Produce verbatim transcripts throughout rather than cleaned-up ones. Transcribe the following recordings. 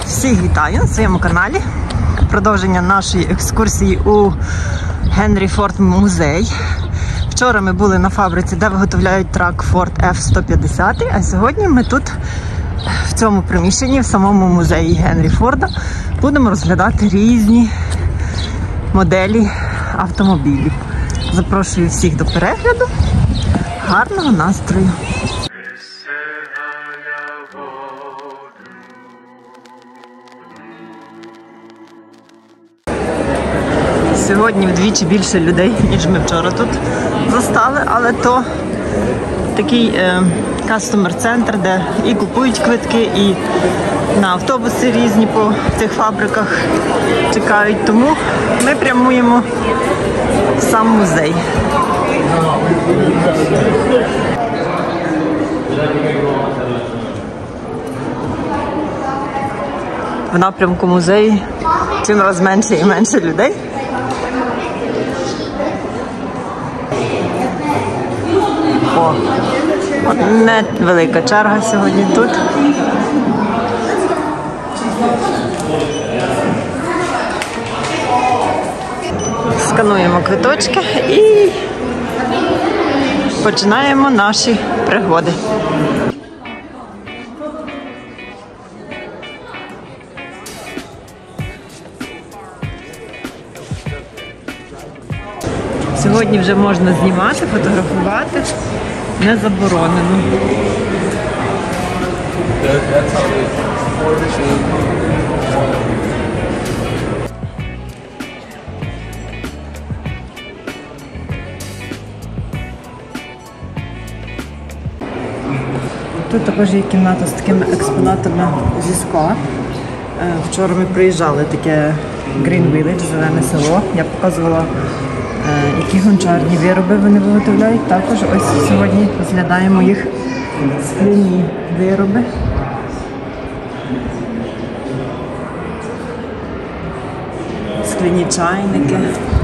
Всіх вітаю на своєму каналі. Продовження нашої екскурсії у Генрі Форд музей. Вчора ми були на фабриці, де виготовляють трак Ford еф сто п'ятдесят, а сьогодні ми тут, в цьому приміщенні, в самому музеї Генрі Форда, будемо розглядати різні моделі автомобілів. Запрошую всіх до перегляду. Гарного настрою! Сьогодні вдвічі більше людей, ніж ми вчора тут застали, але то такий е, кастомер-центр, де і купують квитки, і на автобуси різні по цих фабриках чекають. Тому ми прямуємо в сам музей. В напрямку музею чим раз менше і менше людей. О, невелика черга сьогодні тут. Скануємо квиточки і починаємо наші пригоди. Сьогодні вже можна знімати, фотографувати, не заборонено. Тут також є кімната з такими експонатами зі скла. Вчора ми приїжджали, таке Green Village, зелене село. Я показувала, які гончарні вироби вони виготовляють. Також ось сьогодні розглядаємо їх скляні вироби. Скляні чайники.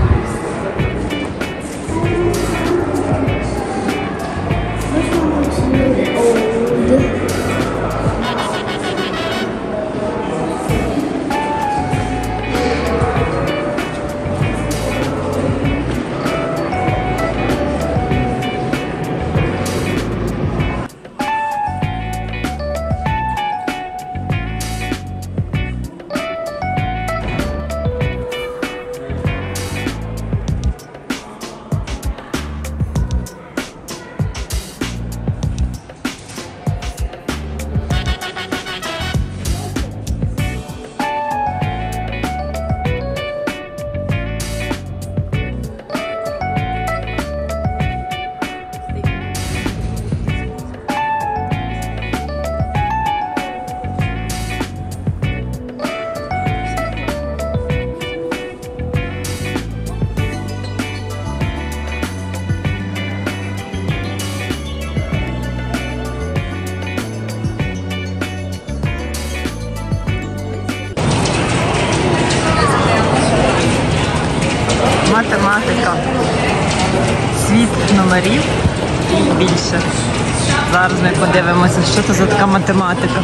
Математика. Світ номерів і більше. Зараз ми подивимося, що це за така математика.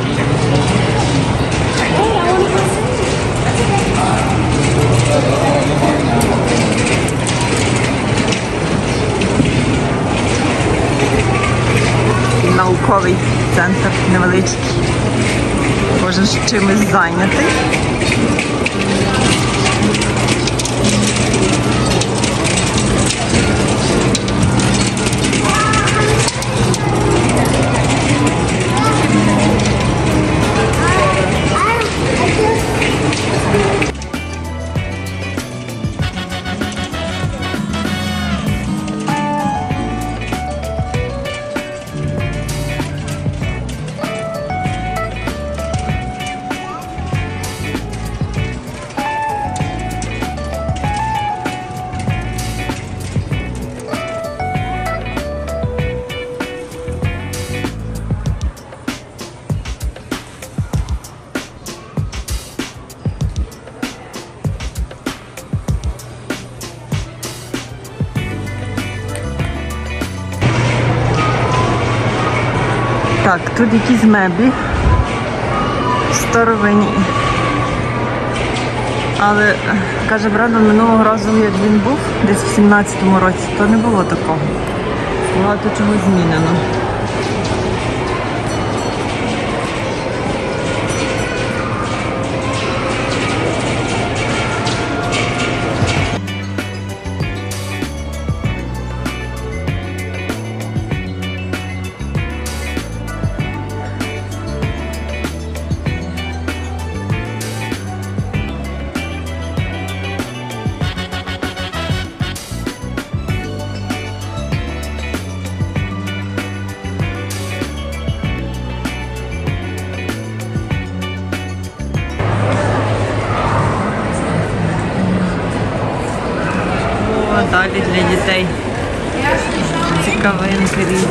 Науковий центр невеличкий. Кожен чимось зайнятий. Так, тут якісь меблі старовинні. Але, каже Брендон, минулого разу, як він був, десь в сімнадцятому році, то не було такого. Багато чого змінено. Далі для дітей цікавинки різні.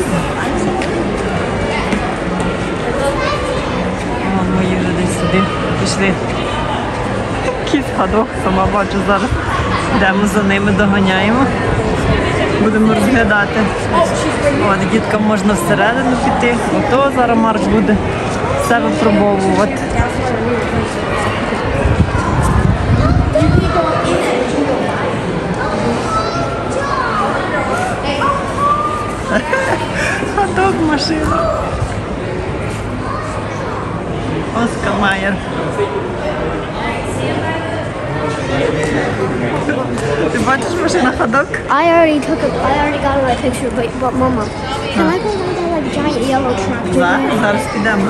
О, мої вже десь сюди пішли. Якийсь ходок, сама бачу зараз. Йдемо за ними, доганяємо. Будемо розглядати. От, діткам можна всередину піти. Ото зараз Марк буде все випробовувати. Ходок машина. Оскар Майер. Ти бачиш машина ходок? I already took a, I already got a picture, but, but Mama, can I go by that like giant yellow tractor? Зараз, зараз підемо.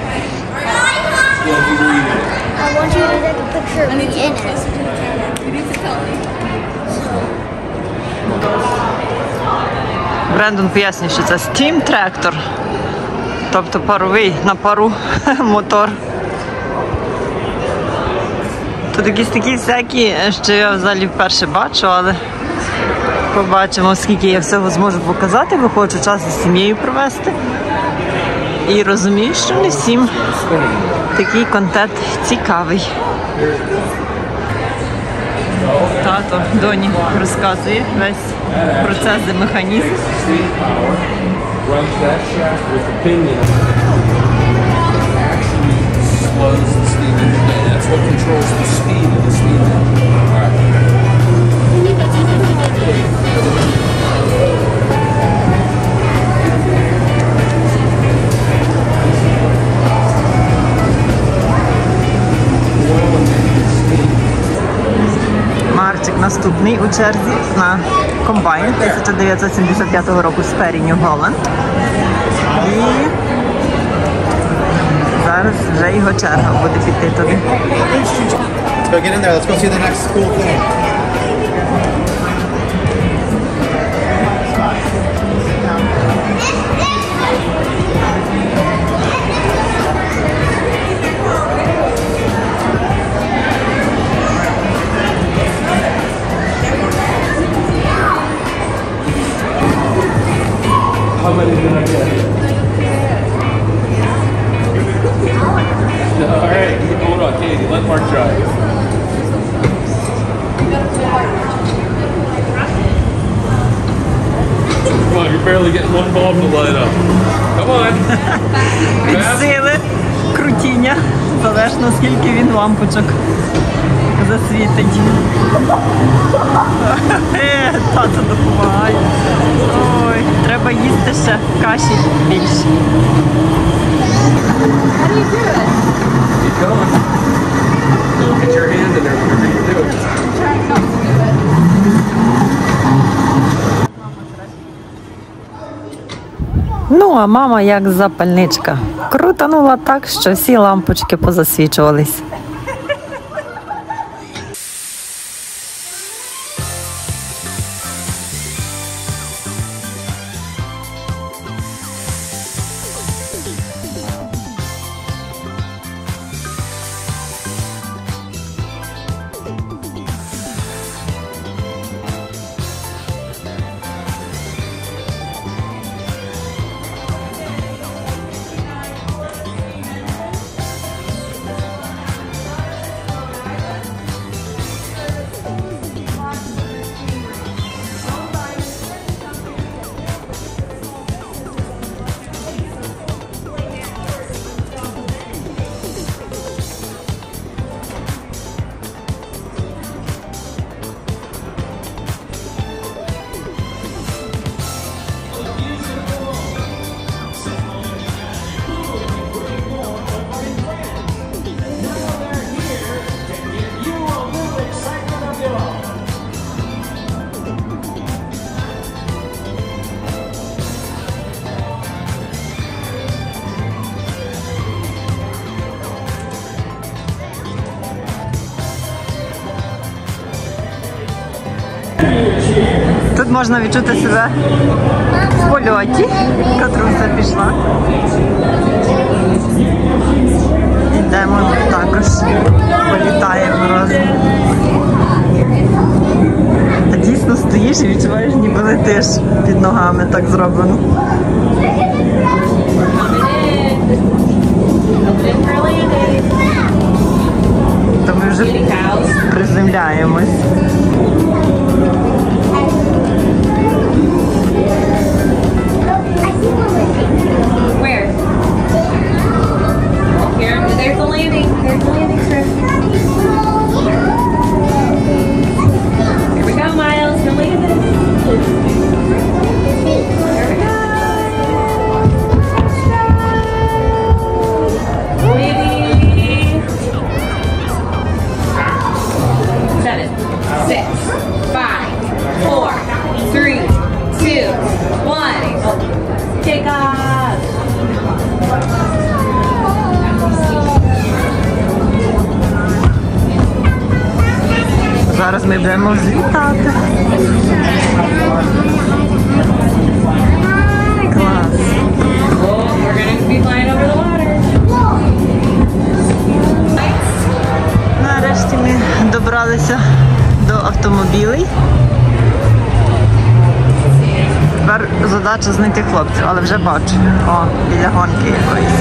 I want you to take a picture of me in it. Брендон пояснює, що це Steam трактор, тобто паровий на пару мотор. Тут якісь такі всякі, що я взагалі вперше бачу, але побачимо, скільки я всього зможу показати, бо хочу час із сім'єю провести. І розумію, що не всім такий контент цікавий. Тато доні розказує весь процес і механізм. Марчик наступний у черзі на комбайн тисяча дев'ятсот сімдесят п'ятого року з Перрі, Нью-Голланд. І зараз вже його черга буде піти туди. Let's go get in there. Let's go see the next cool thing. How many did I get? All right, hold on, Katie. Let Mark drive. Come on, you're barely getting one bulb to light up. Come on. Від сили крутіння, залежно скільки він лампочок засвітить. Е, тато допомагає. Ой, треба їсти ще каші більше. Keep going. Get your hand in there, whatever you do. Ну, а мама як запальничка. Крутанула так, що всі лампочки позасвічувались. можна відчути себе в польоті. Катруся пішла. Йдемо також, політаємо разом. А дійсно стоїш і відчуваєш, ніби летиш під ногами, так зроблено. То ми вже приземляємось. Where? Here, there's the landing. There's the landing strip. Here we go, Miles. The landing. Here we go. Ready? Seven, six, five, four, three, two, one. Take off. Зараз ми будемо злітати. Клас. Oh, we're gonna be flying over the water. Нарешті ми добралися до автомобілей. Тепер задача знайти хлопців, але вже бачу. О, біля гонки якоїсь.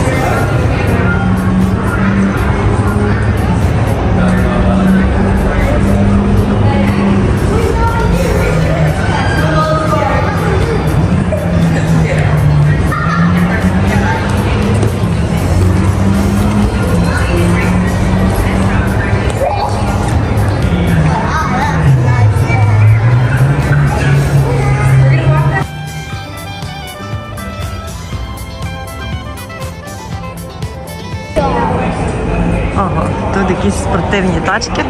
Ого, тут якісь спортивні тачки.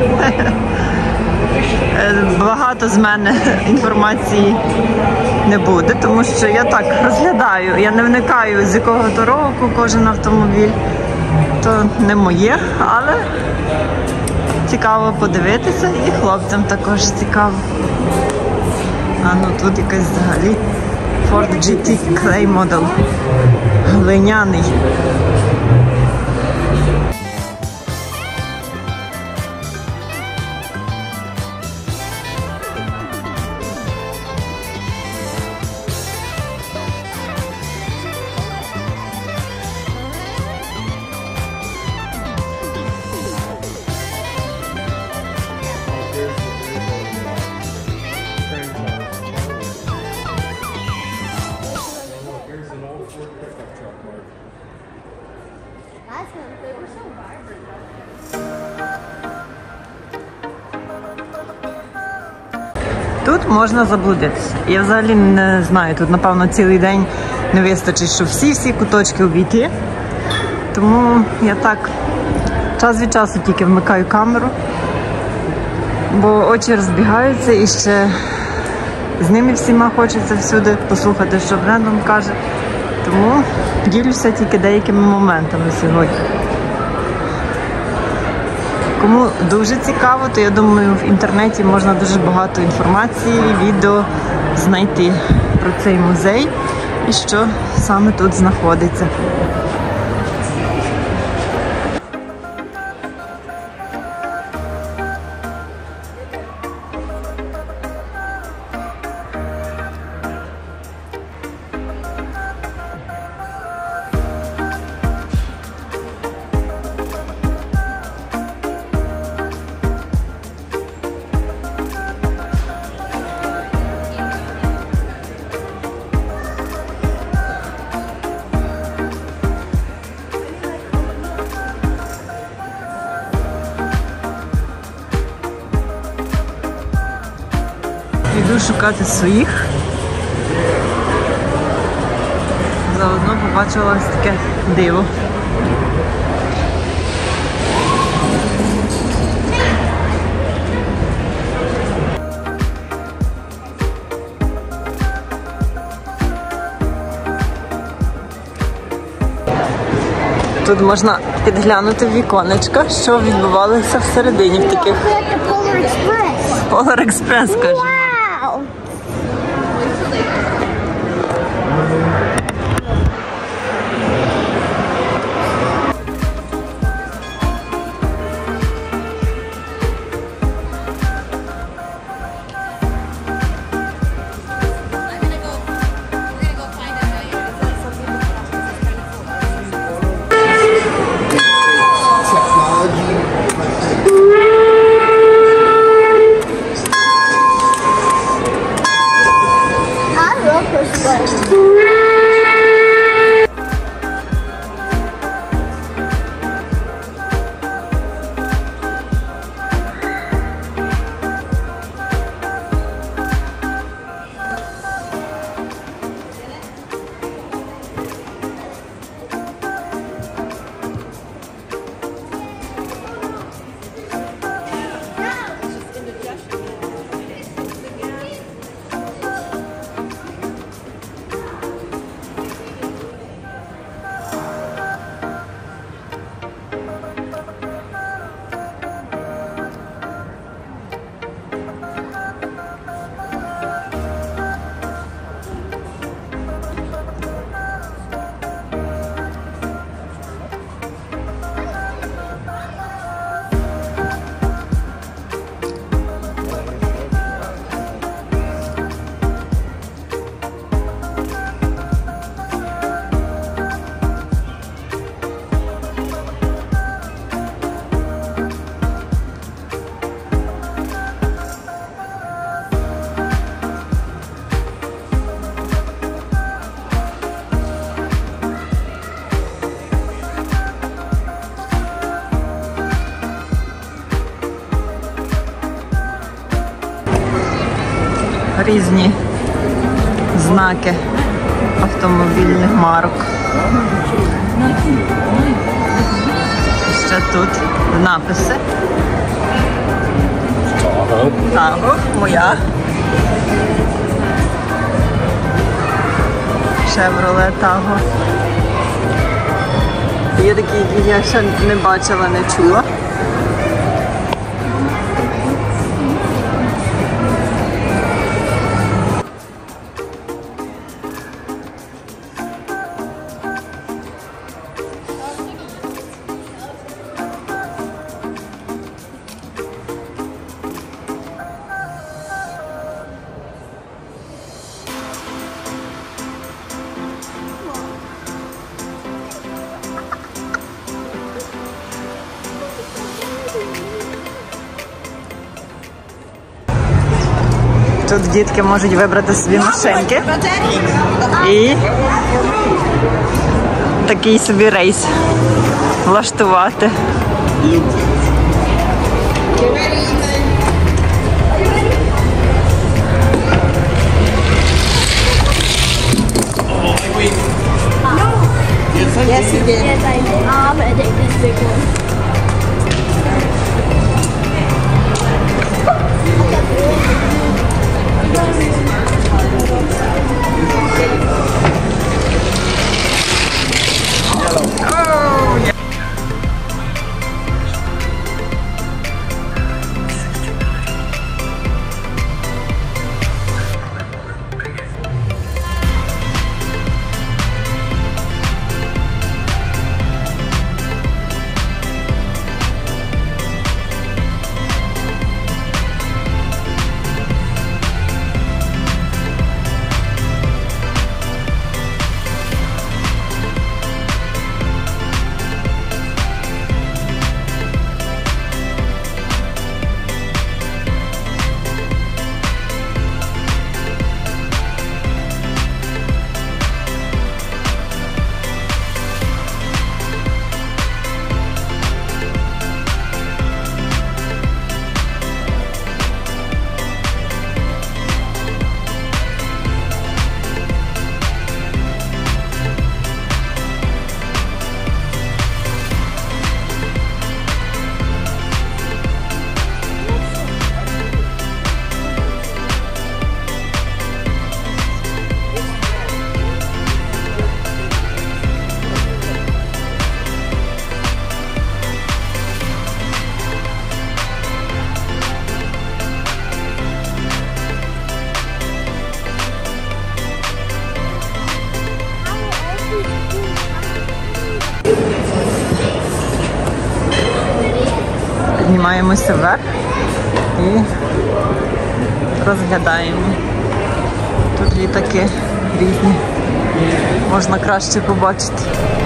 Багато з мене інформації не буде, тому що я так розглядаю, я не вникаю, з якого то року кожен автомобіль. То не моє, але цікаво подивитися і хлопцям також цікаво. А ну тут якийсь взагалі Ford джі ті Clay Model. Глиняний. Тут можна заблудитися. Я взагалі не знаю, тут, напевно, цілий день не вистачить, щоб всі-всі куточки обійти. Тому я так час від часу тільки вмикаю камеру, бо очі розбігаються і ще з ними всіма хочеться всюди послухати, що Брендон каже. Тому ділюся тільки деякими моментами сьогодні. Кому дуже цікаво, то я думаю, в інтернеті можна дуже багато інформації, відео знайти про цей музей і що саме тут знаходиться. Йду шукати своїх. Заодно побачила ось таке диво. Тут можна підглянути в віконечко, що відбувалося всередині в таких... Polar Express. Polar Express, каже. Wow! I love push buttons. Різні знаки автомобільних марок. Ще тут написи. Таго, моя. Chevrolet Tahoe. Є такі, які я ще не бачила, не чула. Тут дітки можуть вибрати собі машинки і такий собі рейс влаштувати. Yes, he did. Yes, I did. I'm gonna take this big one. піднімаємося вверх і розглядаємо. Тут літаки різні, можна краще побачити.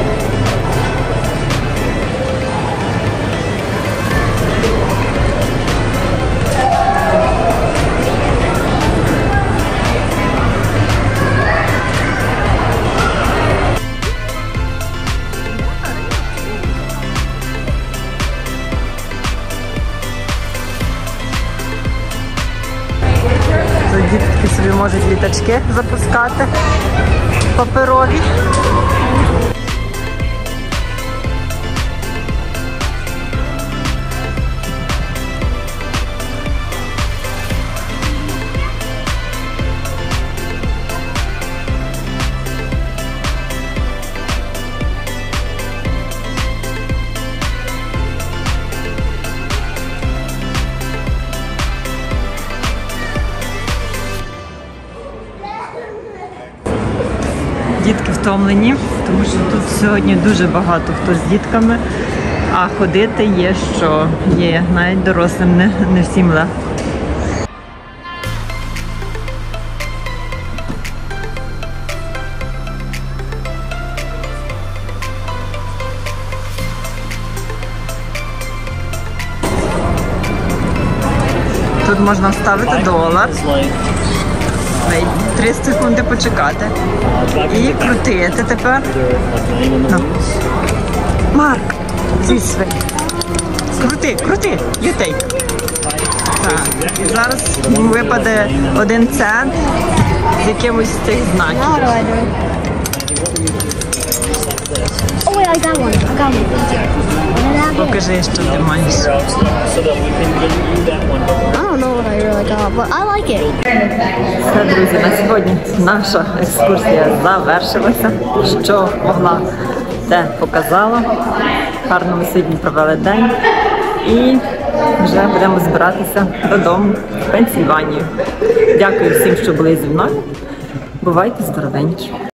Дітки собі можуть літачки запускати паперові. Дітки втомлені, тому що тут сьогодні дуже багато хто з дітками, а ходити є що є, навіть дорослим не, не всім легко. Тут можна вставити долар. Три секунди почекати. І крутити тепер. No. Марк, this way. Крути, крути, you take. Так. І зараз їм випаде один цент з якимось з цих знаків. How do I do it? Oh wait, I got one. I got one. What did I get? Покажи, що ти маєш. I don't know what I really got, but I like it. Все, друзі, на сьогодні наша екскурсія завершилася. Що могла, те показала. Гарно ми сьогодні провели день. І вже будемо збиратися додому в Пенсільванію. Дякую всім, що були зі мною. Бувайте здоровенькі.